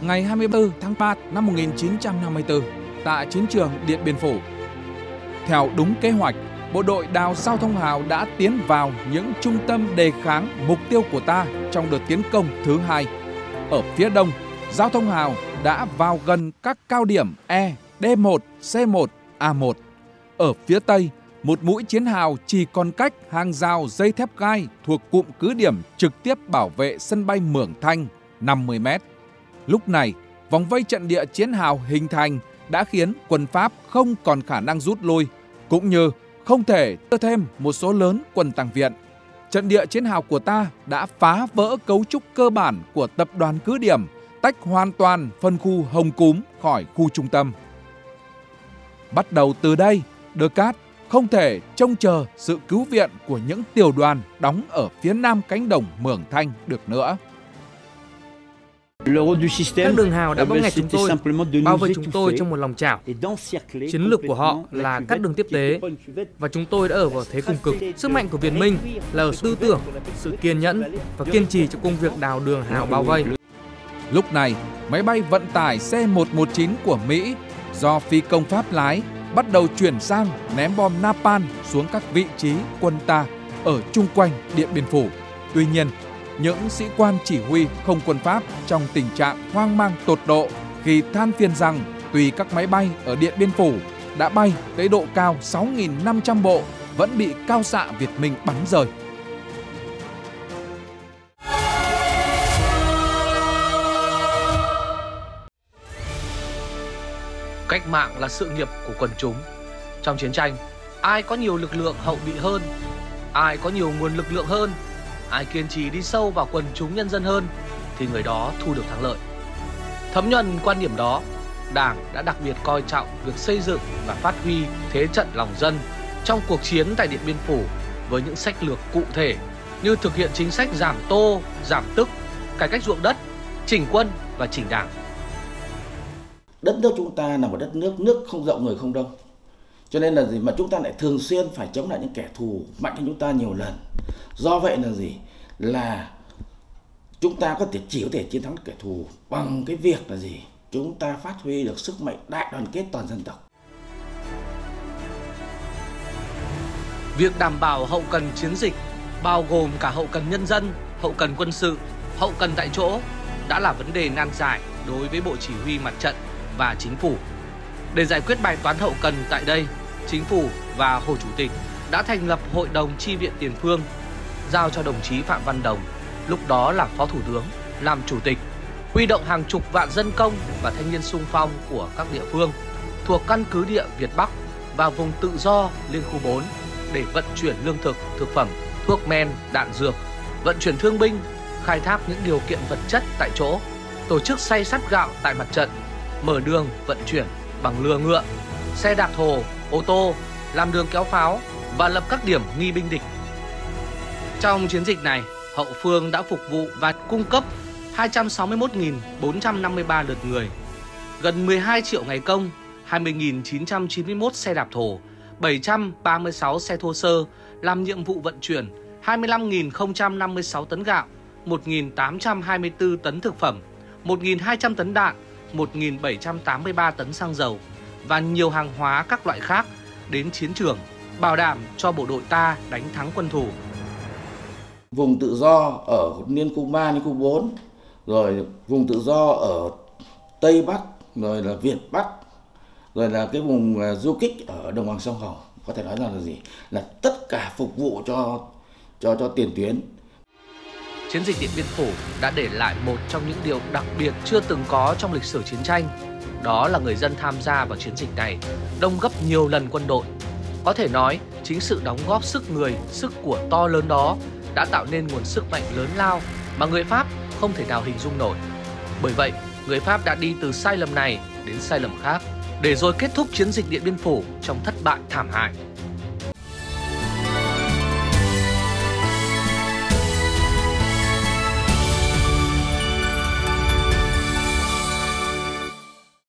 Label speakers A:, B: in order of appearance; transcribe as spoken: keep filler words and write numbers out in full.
A: ngày hai mươi tư tháng ba năm một nghìn chín trăm năm mươi tư tại chiến trường Điện Biên Phủ. Theo đúng kế hoạch, bộ đội đào Giao Thông Hào đã tiến vào những trung tâm đề kháng mục tiêu của ta trong đợt tiến công thứ hai. Ở phía đông, Giao Thông Hào đã vào gần các cao điểm E, D một, C một, A một. Ở phía tây, một mũi chiến hào chỉ còn cách hàng rào dây thép gai thuộc cụm cứ điểm trực tiếp bảo vệ sân bay Mường Thanh năm mươi mét. Lúc này, vòng vây trận địa chiến hào hình thành đã khiến quân Pháp không còn khả năng rút lui, cũng như không thể đưa thêm một số lớn quân tăng viện. Trận địa chiến hào của ta đã phá vỡ cấu trúc cơ bản của tập đoàn cứ điểm, tách hoàn toàn phân khu Hồng Cúm khỏi khu trung tâm. Bắt đầu từ đây, Đờ Cát không thể trông chờ sự cứu viện của những tiểu đoàn đóng ở phía nam cánh đồng Mường Thanh được nữa.
B: Các đường hào đã bóp nghẹt chúng tôi, bao vây chúng tôi trong một lòng chảo. Chiến lược của họ là cắt đường tiếp tế, và chúng tôi đã ở vào thế cùng cực. Sức mạnh của Việt Minh là ở tư tưởng, sự kiên nhẫn và kiên trì trong công việc đào đường hào bao vây.
A: Lúc này, máy bay vận tải C một một chín của Mỹ do phi công Pháp lái bắt đầu chuyển sang ném bom napalm xuống các vị trí quân ta ở chung quanh Điện Biên Phủ. Tuy nhiên, những sĩ quan chỉ huy không quân Pháp trong tình trạng hoang mang tột độ khi than phiền rằng tuy các máy bay ở Điện Biên Phủ đã bay tới độ cao sáu nghìn năm trăm bộ vẫn bị cao xạ Việt Minh bắn rơi.
C: Cách mạng là sự nghiệp của quần chúng. Trong chiến tranh, ai có nhiều lực lượng hậu bị hơn, ai có nhiều nguồn lực lượng hơn, ai kiên trì đi sâu vào quần chúng nhân dân hơn thì người đó thu được thắng lợi. Thấm nhuần quan điểm đó, Đảng đã đặc biệt coi trọng việc xây dựng và phát huy thế trận lòng dân trong cuộc chiến tại Điện Biên Phủ với những sách lược cụ thể như thực hiện chính sách giảm tô, giảm tức, cải cách ruộng đất, chỉnh quân và chỉnh đảng.
D: Đất nước chúng ta là một đất nước nước không rộng người không đông, cho nên là gì mà chúng ta lại thường xuyên phải chống lại những kẻ thù mạnh hơn chúng ta nhiều lần. Do vậy là gì là chúng ta có thể chỉ có thể chiến thắng kẻ thù bằng cái việc là gì chúng ta phát huy được sức mạnh đại đoàn kết toàn dân tộc.
C: Việc đảm bảo hậu cần chiến dịch bao gồm cả hậu cần nhân dân, hậu cần quân sự, hậu cần tại chỗ đã là vấn đề nan giải đối với Bộ Chỉ huy Mặt trận và Chính phủ. Để giải quyết bài toán hậu cần tại đây, Chính phủ và Hồ Chủ tịch đã thành lập Hội đồng Chi viện Tiền phương, giao cho đồng chí Phạm Văn Đồng, lúc đó là Phó Thủ tướng, làm Chủ tịch, huy động hàng chục vạn dân công và thanh niên xung phong của các địa phương thuộc căn cứ địa Việt Bắc và vùng tự do Liên khu bốn để vận chuyển lương thực, thực phẩm, thuốc men, đạn dược, vận chuyển thương binh, khai thác những điều kiện vật chất tại chỗ, tổ chức xay sắt gạo tại mặt trận, mở đường vận chuyển bằng lừa ngựa, xe đạp thồ, ô tô, làm đường kéo pháo và lập các điểm nghi binh địch. Trong chiến dịch này, hậu phương đã phục vụ và cung cấp hai trăm sáu mươi mốt nghìn bốn trăm năm mươi ba lượt người, gần mười hai triệu ngày công, hai mươi nghìn chín trăm chín mươi mốt xe đạp thổ, bảy trăm ba mươi sáu xe thô sơ làm nhiệm vụ vận chuyển hai mươi lăm nghìn không trăm năm mươi sáu tấn gạo, một nghìn tám trăm hai mươi tư tấn thực phẩm, một nghìn hai trăm tấn đạn, một nghìn bảy trăm tám mươi ba tấn xăng dầu và nhiều hàng hóa các loại khác đến chiến trường, bảo đảm cho bộ đội ta đánh thắng quân thù.
D: Vùng tự do ở Liên khu ba, Liên khu bốn, rồi vùng tự do ở Tây Bắc, rồi là Việt Bắc, rồi là cái vùng du kích ở đồng bằng sông Hồng, có thể nói là, là gì? Là tất cả phục vụ cho cho cho tiền tuyến.
C: Chiến dịch Điện Biên Phủ đã để lại một trong những điều đặc biệt chưa từng có trong lịch sử chiến tranh. Đó là người dân tham gia vào chiến dịch này đông gấp nhiều lần quân đội. Có thể nói, chính sự đóng góp sức người, sức của to lớn đó đã tạo nên nguồn sức mạnh lớn lao mà người Pháp không thể nào hình dung nổi. Bởi vậy, người Pháp đã đi từ sai lầm này đến sai lầm khác, để rồi kết thúc chiến dịch Điện Biên Phủ trong thất bại thảm hại.